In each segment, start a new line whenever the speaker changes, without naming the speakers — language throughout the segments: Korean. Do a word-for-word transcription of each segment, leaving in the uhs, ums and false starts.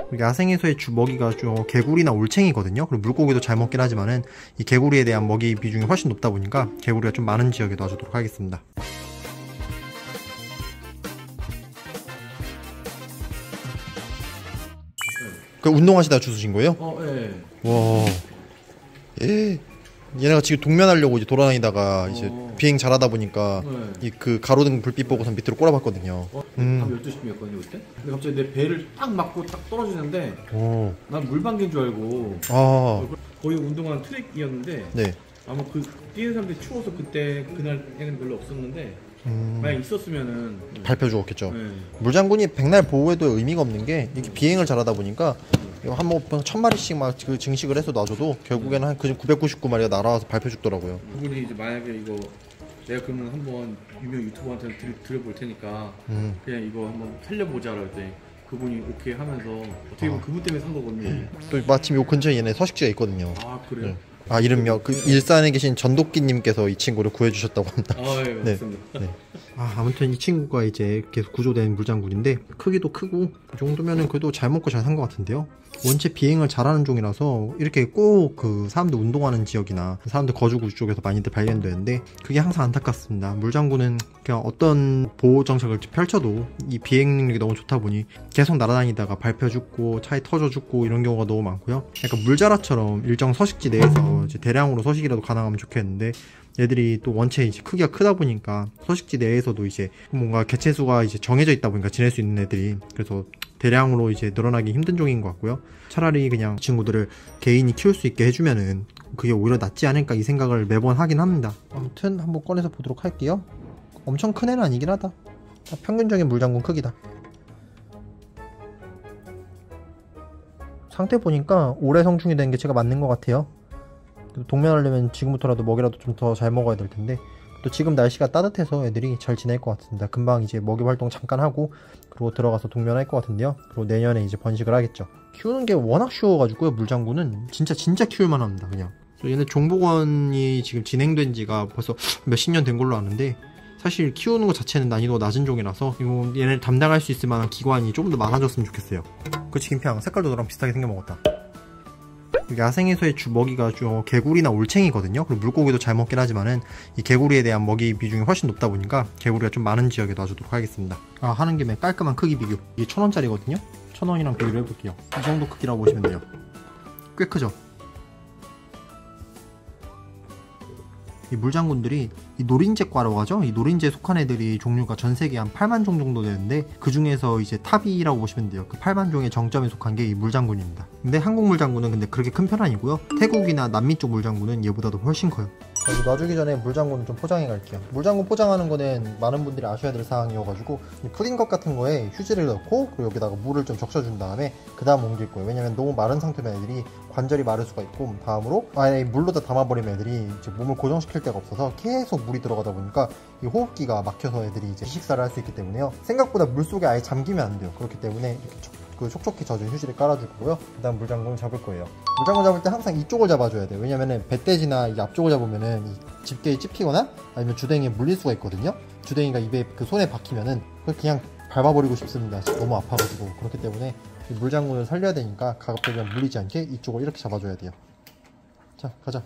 야생에서의 주 먹이가 좀 개구리나 올챙이거든요. 그리고 물고기도 잘 먹긴 하지만은 이 개구리에 대한 먹이 비중이 훨씬 높다 보니까 개구리가 좀 많은 지역에 놔주도록 하겠습니다. 그 운동하시다 주우신 거예요?
어, 예.
와, 예. 얘네가 지금 동면하려고 이제 돌아다니다가 어... 이제 비행 잘하다 보니까 네. 이 그 가로등 불빛 보고선 밑으로 꼬라봤거든요.
어? 음. 밤 열두 시쯤이었거든요 그때? 근데 갑자기 내 배를 딱 맞고 딱 떨어지는데 오. 난 물방개인 줄 알고 아. 거의 운동한 트랙이었는데 네. 아마 그 뛰는 사람들이 추워서 그때 그날에는 별로 없었는데 음... 만약 있었으면은
밟혀 죽었겠죠. 네. 물장군이 백날 보호해도 의미가 없는 게 이렇게 비행을 잘하다 보니까 한 뭐 천 마리씩 막 그 증식을 해서 놔줘도 결국에는 한 구백구십구 마리가 날아와서 밟혀 죽더라고요.
그분이 이제 만약에 이거 내가 그러면 한번 유명 유튜버한테 드려볼 테니까 음. 그냥 이거 한번 살려보자 그랬더니 그분이 오케이 하면서 어떻게 보면 아. 그분 때문에 산 거거든요. 또
마침 요 근처에 얘네 서식지가 있거든요.
아 그래요? 네.
아 이름요? 그 일산에 계신 전도끼님께서 이 친구를 구해주셨다고 합니다.
아 예,
네.
맞습니다. 네.
아 아무튼 이 친구가 이제 계속 구조된 물장군인데 크기도 크고 이 정도면은 그래도 잘 먹고 잘 산 것 같은데요. 원체 비행을 잘하는 종이라서 이렇게 꼭 그 사람들 운동하는 지역이나 사람들 거주구 쪽에서 많이들 발견되는데 그게 항상 안타깝습니다. 물장군은 그냥 어떤 보호 정책을 펼쳐도 이 비행 능력이 너무 좋다 보니 계속 날아다니다가 밟혀 죽고 차에 터져 죽고 이런 경우가 너무 많고요. 약간 물자라처럼 일정 서식지 내에서 이제 대량으로 서식이라도 가능하면 좋겠는데 얘들이 또 원체 이제 크기가 크다 보니까 서식지 내에서도 이제 뭔가 개체수가 이제 정해져 있다 보니까 지낼 수 있는 애들이 그래서 대량으로 이제 늘어나기 힘든 종인 것 같고요. 차라리 그냥 친구들을 개인이 키울 수 있게 해주면은 그게 오히려 낫지 않을까 이 생각을 매번 하긴 합니다. 아무튼 한번 꺼내서 보도록 할게요. 엄청 큰 애는 아니긴 하다. 평균적인 물장군 크기다. 상태 보니까 올해 성충이 된 게 제가 맞는 것 같아요. 동면하려면 지금부터라도 먹이라도 좀 더 잘 먹어야 될 텐데 또 지금 날씨가 따뜻해서 애들이 잘 지낼 것 같습니다. 금방 이제 먹이 활동 잠깐 하고 그리고 들어가서 동면할 것 같은데요. 그리고 내년에 이제 번식을 하겠죠. 키우는 게 워낙 쉬워가지고요. 물장군은 진짜 진짜 키울만 합니다. 그냥 얘네 종복원이 지금 진행된 지가 벌써 몇십 년 된 걸로 아는데 사실 키우는 것 자체는 난이도가 낮은 종이라서 이거 얘네를 담당할 수 있을 만한 기관이 조금 더 많아졌으면 좋겠어요. 그치 김평 색깔도 너랑 비슷하게 생겨먹었다. 야생에서의 주 먹이가 좀 개구리나 올챙이거든요. 그리고 물고기도 잘 먹긴 하지만은 이 개구리에 대한 먹이 비중이 훨씬 높다 보니까 개구리가 좀 많은 지역에 놔주도록 하겠습니다. 아 하는 김에 깔끔한 크기 비교. 이게 천 원짜리거든요. 천 원이랑 비교를 해볼게요. 이 정도 크기라고 보시면 돼요. 꽤 크죠? 이 물장군들이 이 노린재과라고 하죠. 이 노린재에 속한 애들이 종류가 전 세계에 한 팔만 종 정도 되는데 그 중에서 이제 탑이라고 보시면 돼요. 그 팔만 종의 정점에 속한 게 이 물장군입니다. 근데 한국 물장군은 근데 그렇게 큰 편 아니고요. 태국이나 남미 쪽 물장군은 얘보다도 훨씬 커요. 여기 놔주기 전에 물장군을 좀 포장해 갈게요. 물장군 포장하는 거는 많은 분들이 아셔야 될 사항이어가지고 이 푸딩컵 같은 거에 휴지를 넣고 그리고 여기다가 물을 좀 적셔준 다음에 그 다음 옮길 거예요. 왜냐면 너무 마른 상태면 애들이 관절이 마를 수가 있고 다음으로 아예 물로 다 담아버리면 애들이 이제 몸을 고정시킬 데가 없어서 계속 물이 들어가다 보니까 이 호흡기가 막혀서 애들이 이제 식사를 할 수 있기 때문에요. 생각보다 물속에 아예 잠기면 안 돼요. 그렇기 때문에 이렇게 촉, 그 촉촉히 젖은 휴지를 깔아줄 거고요. 그 다음 물장군을 잡을 거예요. 물장군 잡을 때 항상 이쪽을 잡아줘야 돼요. 왜냐면은 배돼지나 이 앞쪽을 잡으면은 이 집게에 찝히거나 아니면 주댕이에 물릴 수가 있거든요. 주댕이가 입에 그 손에 박히면은 그냥 밟아버리고 싶습니다. 너무 아파가지고. 그렇기 때문에 이 물장군을 살려야 되니까 가급적이면 물리지 않게 이쪽을 이렇게 잡아줘야 돼요. 자 가자.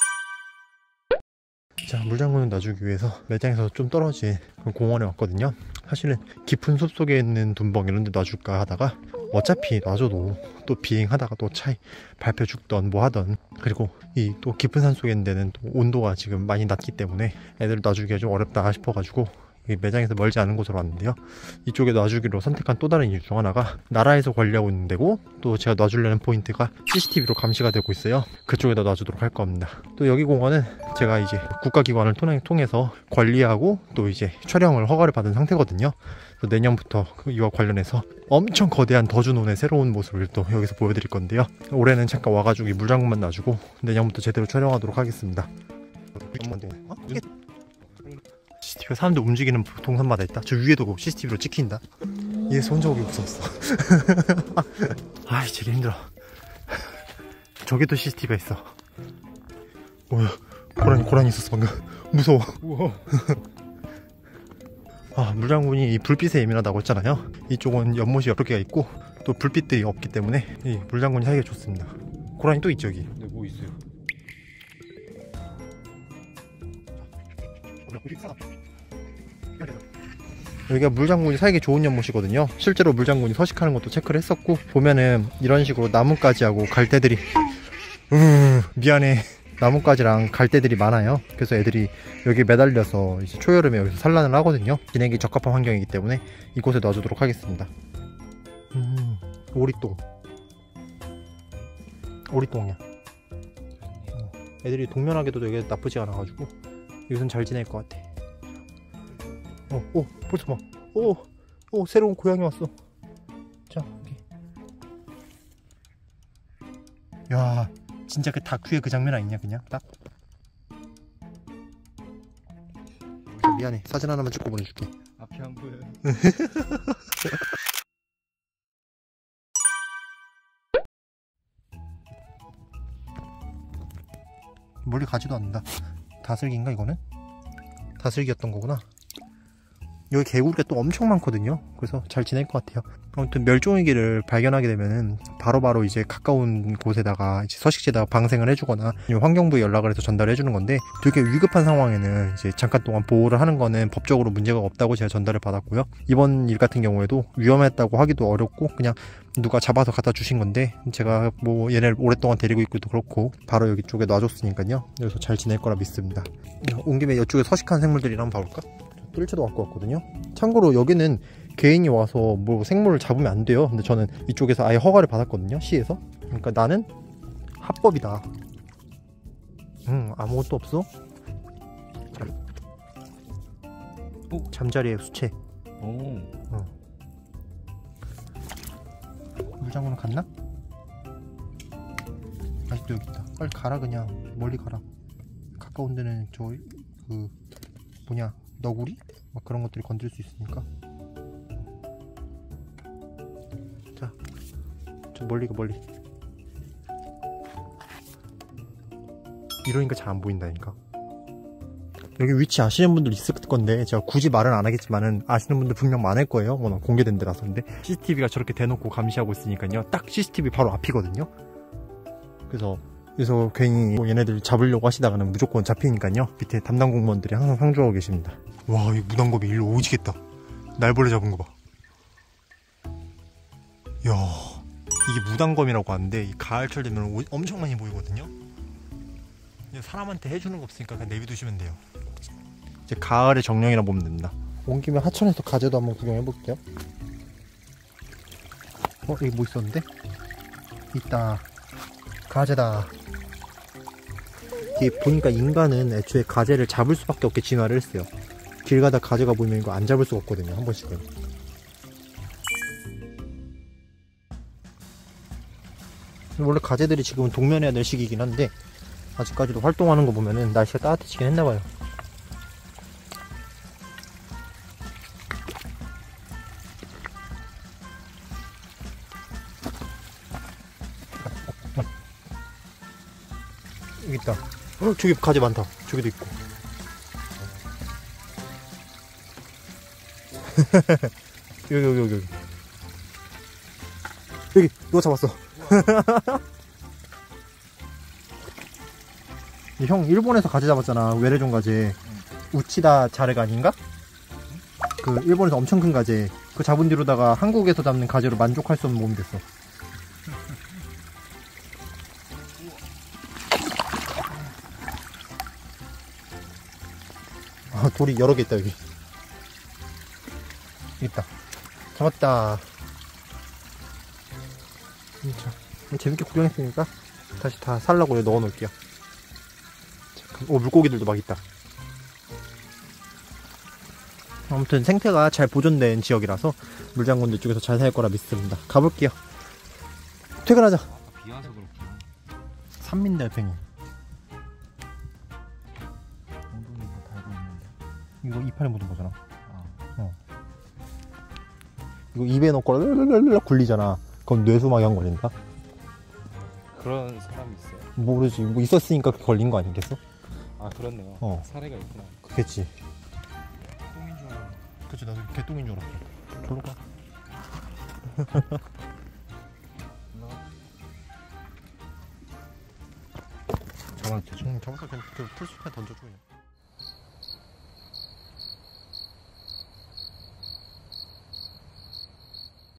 자 물장군을 놔주기 위해서 매장에서 좀 떨어진 공원에 왔거든요. 사실은 깊은 숲속에 있는 둔벙 이런 데 놔줄까 하다가 어차피 놔줘도 또 비행하다가 또 차에 밟혀 죽던 뭐 하던 그리고 이 또 깊은 산속에 있는 데는 또 온도가 지금 많이 낮기 때문에 애들을 놔주기가 좀 어렵다 싶어가지고 매장에서 멀지 않은 곳으로 왔는데요. 이쪽에 놔주기로 선택한 또 다른 이유 중 하나가 나라에서 관리하고 있는 데고 또 제가 놔주려는 포인트가 씨씨티비로 감시가 되고 있어요. 그쪽에다 놔주도록 할 겁니다. 또 여기 공원은 제가 이제 국가기관을 통해서 관리하고 또 이제 촬영을 허가를 받은 상태거든요. 내년부터 이와 관련해서 엄청 거대한 더주논의 새로운 모습을 또 여기서 보여드릴 건데요. 올해는 잠깐 와가지고 이 물장군만 놔주고 내년부터 제대로 촬영하도록 하겠습니다. 어? 이게 씨씨티비가 사람들 움직이는 동선마다 있다. 저 위에도 씨씨티비로 찍힌다. 얘에서 혼자 오기 무서웠어. 아이 되게 힘들어. 저기도 씨씨티비가 있어. 오, 고라니 고라니 있었어 방금. 무서워. 우와. 아 물장군이 이 불빛에 예민하다고 했잖아요. 이쪽은 연못이 여러 개가 있고 또 불빛들이 없기 때문에 이 물장군이 살기가 좋습니다. 고라니 또 있죠 여기.
네, 뭐 있어요?
여기가 물장군이 살기 좋은 연못이거든요. 실제로 물장군이 서식하는 것도 체크를 했었고, 보면은 이런 식으로 나뭇가지하고 갈대들이 으 미안해 나뭇가지랑 갈대들이 많아요. 그래서 애들이 여기 매달려서 이제 초여름에 여기서 산란을 하거든요. 지내기 적합한 환경이기 때문에 이곳에 놔주도록 하겠습니다. 음, 오리똥 오리똥이야. 어, 애들이 동면하게도 되게 나쁘지 않아가지고 여기선 잘 지낼 것 같아. 어, 오, 벌써 봐. 오, 오, 새로운 고양이 왔어. 자, 여기. 야, 진짜 그 다큐의 그 장면 아니냐, 그냥 딱. 자, 미안해. 사진 하나만 찍고 보내줄게.
앞이 안 보여요.
멀리 가지도 않는다. 다슬기인가 이거는? 다슬기였던 거구나. 여기 개구리가 또 엄청 많거든요. 그래서 잘 지낼 것 같아요. 아무튼 멸종위기를 발견하게 되면은 바로바로 이제 가까운 곳에다가 이제 서식지에다가 방생을 해주거나 환경부에 연락을 해서 전달해 주는 건데, 되게 위급한 상황에는 이제 잠깐 동안 보호를 하는 거는 법적으로 문제가 없다고 제가 전달을 받았고요. 이번 일 같은 경우에도 위험했다고 하기도 어렵고 그냥 누가 잡아서 갖다 주신 건데, 제가 뭐 얘네를 오랫동안 데리고 있고도 그렇고 바로 여기 쪽에 놔줬으니까요. 여기서 잘 지낼 거라 믿습니다. 온 김에 이쪽에 서식한 생물들이랑 한번 봐볼까? 뜰채도 갖고 왔거든요. 참고로 여기는 개인이 와서 뭐 생물을 잡으면 안 돼요. 근데 저는 이쪽에서 아예 허가를 받았거든요, 시에서. 그러니까 나는 합법이다. 음, 아무것도 없어. 오, 잠자리에 수채.
오.
어. 물장군은 갔나? 아직도 여기 있다. 빨리 가라, 그냥 멀리 가라. 가까운 데는 저 그 뭐냐, 너구리? 막 그런 것들이 건들 수 있으니까. 자, 저 멀리 가, 멀리. 이러니까 잘 안 보인다니까. 여기 위치 아시는 분들 있을 건데 제가 굳이 말은 안 하겠지만은 아시는 분들 분명 많을 거예요. 워낙 공개된 데라서. 근데 씨씨티비가 저렇게 대놓고 감시하고 있으니까요. 딱 씨씨티비 바로 앞이거든요. 그래서 그래서 괜히 뭐 얘네들 잡으려고 하시다가는 무조건 잡히니까요. 밑에 담당 공무원들이 항상 상주하고 계십니다. 와, 이 무당검이 일로 오지겠다. 날벌레 잡은 거 봐. 이야, 이게 무당검이라고 하는데 이 가을철 되면 오, 엄청 많이 보이거든요. 사람한테 해주는 거 없으니까 그냥 내비두시면 돼요. 이제 가을의 정령이라 보면 된다. 온 김에 하천에서 가재도 한번 구경해 볼게요. 어, 여기 뭐 있었는데? 있다. 가재다. 이게 보니까 인간은 애초에 가재를 잡을 수밖에 없게 진화를 했어요. 길 가다 가재가 보이면 이거 안 잡을 수가 없거든요, 한 번씩은. 원래 가재들이 지금은 동면해야 될 시기이긴 한데 아직까지도 활동하는 거 보면은 날씨가 따뜻해지긴 했나봐요. 여기 있다. 어, 저기 가재 많다. 저기도 있고. 여기 여기 여기 여기 여기 누가 잡았어. 형 일본에서 가재 잡았잖아. 외래종 가재. 우치다 자레가 아닌가? 그 일본에서 엄청 큰 가재. 그 잡은 뒤로다가 한국에서 잡는 가재로 만족할 수 없는 몸이 됐어. 아, 돌이 여러 개 있다 여기. 있다. 잡았다. 자, 재밌게 구경했으니까 다시 다 살라고 넣어 놓을게요. 오, 물고기들도 막 있다. 아무튼 생태가 잘 보존된 지역이라서 물장군들 쪽에서 잘 살 거라 믿습니다. 가볼게요. 퇴근하자.
아, 비 와서 그렇구나.
산민달팽이.
엉덩이 뭐 달고 있는데.
이거 이파리 묻은 거잖아.
아.
어. 이거 입에 넣고 랄랄랄랄 굴리잖아. 그럼 뇌수막염 걸린다?
그런 사람이 있어요?
모르지. 뭐 있었으니까 걸린 거 아니겠어?
아, 그렇네요.
어.
사례가 있구나.
그겠지.
똥인 줄 알았는데.
그치, 나도 개똥인 줄 알았어. 저로 가. 가만 대충 잡아서 그냥 그 풀숲에 던져줘 그냥.